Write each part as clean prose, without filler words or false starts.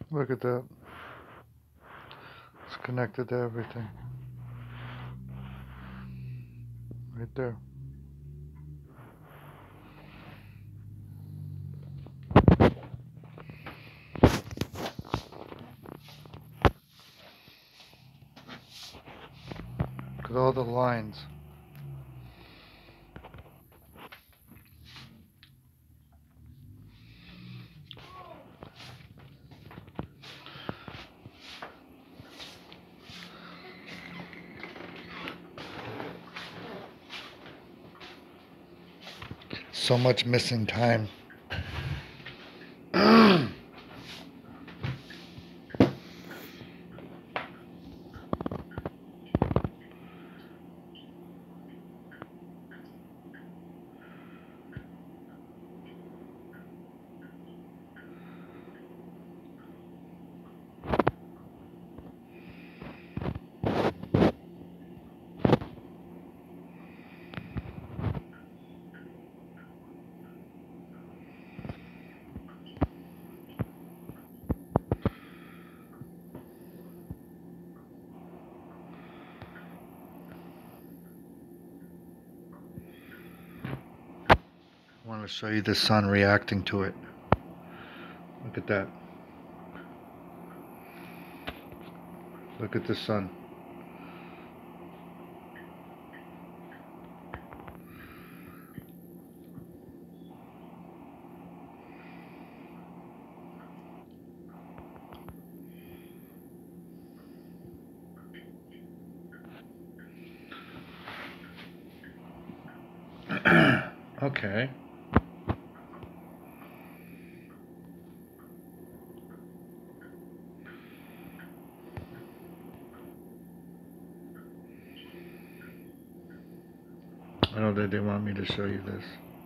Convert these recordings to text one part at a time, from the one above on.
Look at that. It's connected to everything. Right there. Look at all the lines. So much missing time. I want to show you the sun reacting to it. Look at that. Look at the sun. Okay. I know that they want me to show you this.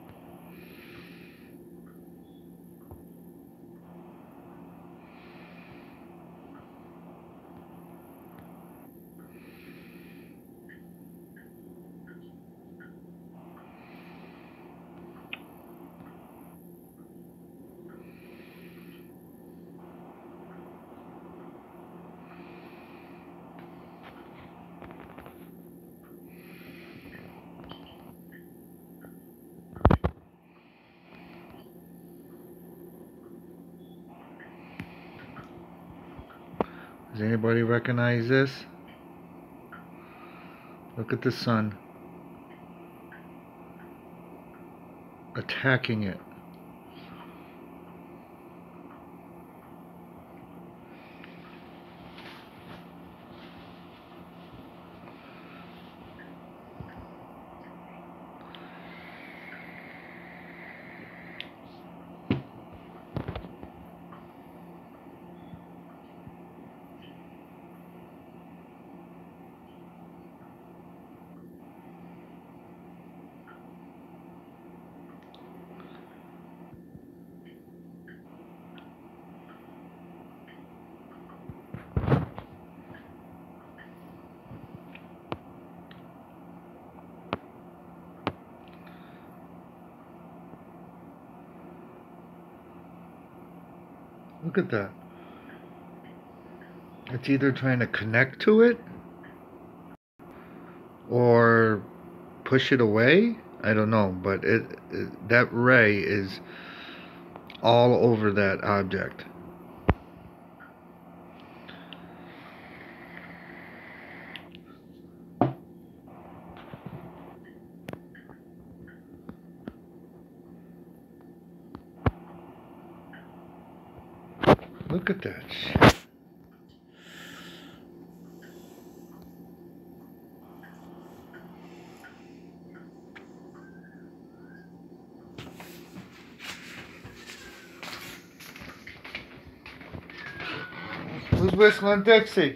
Does anybody recognize this? Look at the sun attacking it. Look at that. It's either trying to connect to it or push it away. I don't know, but that ray is all over that object. Look at that shit. Who's whistling Dixie?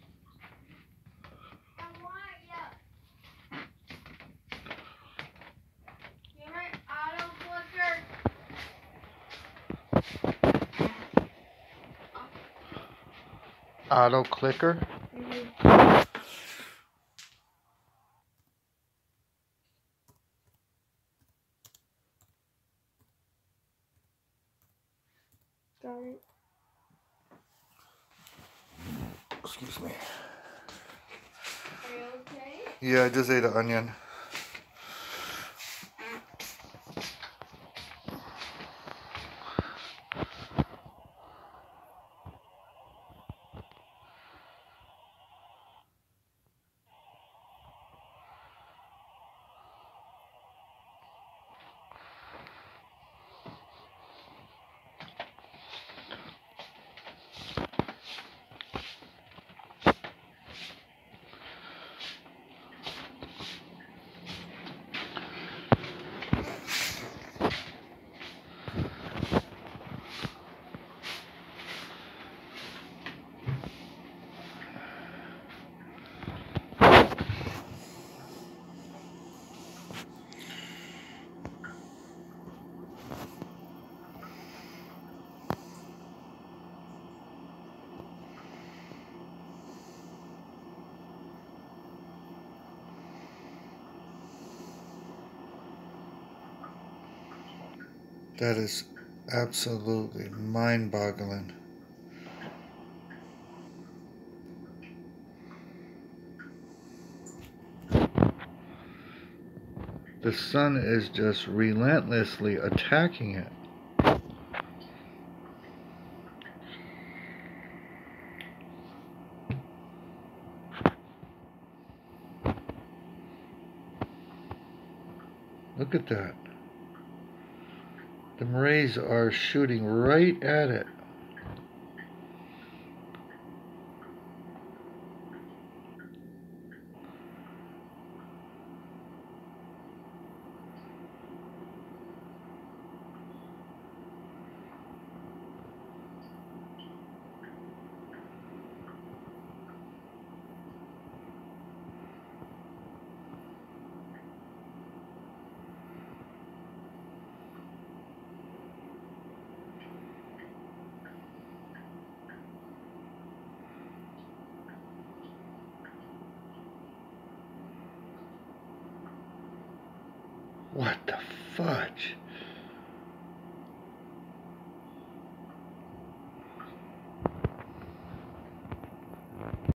Auto clicker? Got it. excuse me. Are you okay? Yeah, I just ate an onion. That is absolutely mind-boggling. The sun is just relentlessly attacking it. Look at that. The rays are shooting right at it. What the fudge?